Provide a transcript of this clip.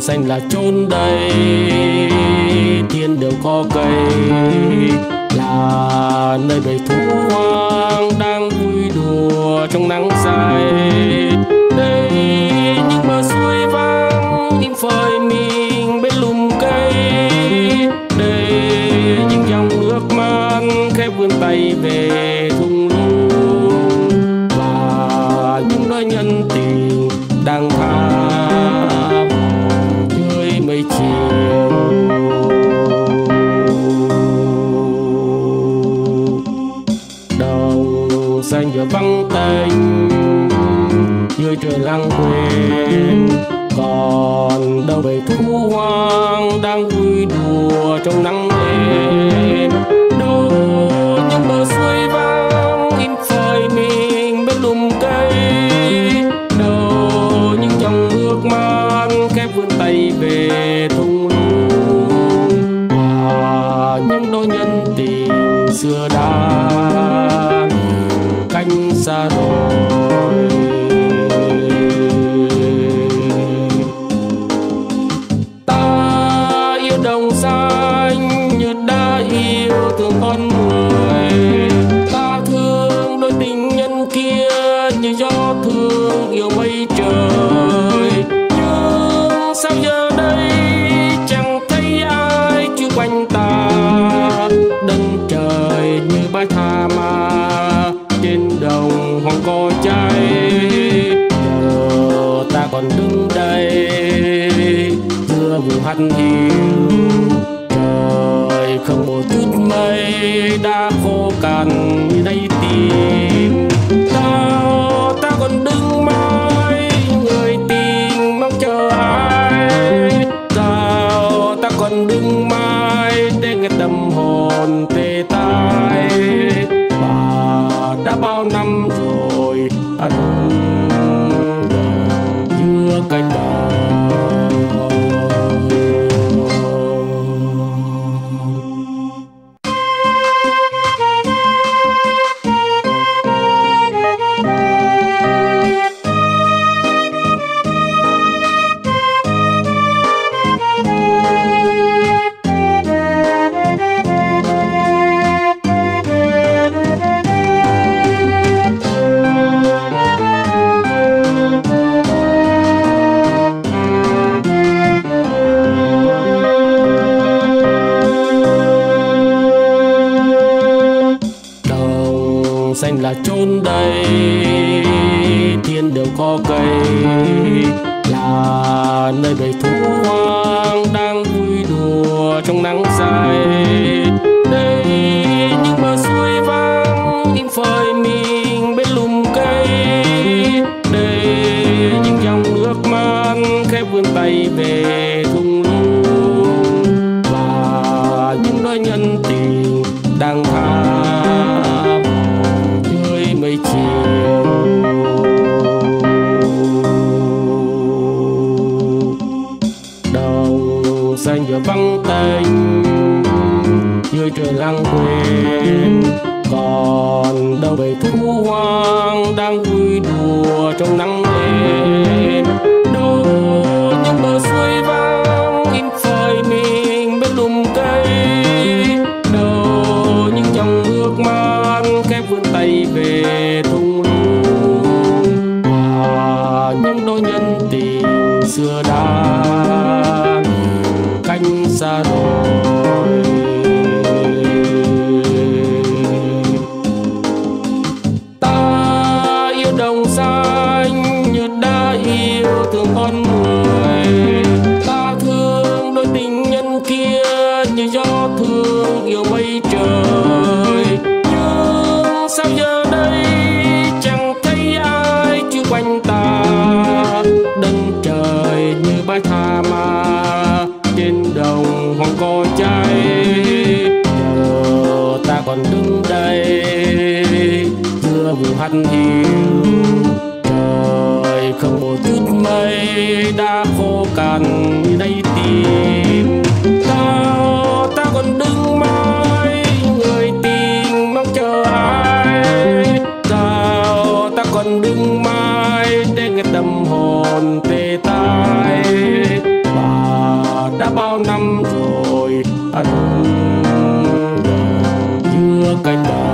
xanh là chốn đây, thiên đều có cây, là nơi bầy thú hoang đang vui đùa trong nắng say. Đây những bờ suối vắng im phơi mình bên lùm cây, đây những dòng nước mát khẽ vươn tay về thung lũng, và những đôi nhân tình đang tha dưới mây chiều. Đồng xanh giờ vắng tênh dưới trời lãng quên, còn đâu bầy thú hoang đang vui đùa trong nắng êm. Đâu những bờ suối vắng im phơi mình bên lùm cây, đâu những dòng nước mát khẽ vươn tay về thung lũng, và những đôi nhân tình xưa đã cách xa rồi. Ta yêu đồng xanh như đã yêu thương con người, ta thương đôi tình nhân kia như gió thương yêu mây trời. Nhưng sao giờ đây chẳng thấy ai chung quanh ta, đất trời như bãi tha ma trên đồng hoang có cháy. Giờ ta còn đứng đây giữa vùng hắt hiu, trời không một chút mây đã khô cằn như đáy tim. Ta còn đứng mãi người tình mong chờ ai, sao ta còn đứng mãi để nghe tâm hồn tê tái. Và đã bao năm rồi ta đứng giữa cánh đồng. Xanh là chốn đây, thiên đều có cây, là nơi bầy thú hoang đang vui đùa trong nắng say. Đây những bờ suối vắng im phơi mình bên lùm cây, đây những dòng nước mát khẽ vươn tay về thung lũng, và những đôi nhân tình đang tha mây chiều. Đồng xanh giờ vắng tênh dưới trời lãng quên, còn đâu bầy thú hoang đang vui đùa trong nắng êm. Đâu những bờ suối vắng im phơi mình bên lùm cây, đâu những dòng nước mát khẽ vươn tay về thung lũng, và những đôi nhân tình xưa đã cách xa rồi. Ta yêu đồng xanh như đã yêu thương con người, ta thương đôi tình nhân kia như gió thương yêu mây trời. Nhưng sao giờ đây chẳng thấy ai chung quanh ta, đất trời như bãi tha ma trên đồng hoang có cháy. Giờ ta còn đứng đây giữa vùng hắt hiu, trời không một chút mây đã khô cằn như đáy tim. Ta còn đứng mãi người tình mong chờ ai, sao ta còn đứng mãi để nghe tâm hồn tê tái. Và cánh đàn.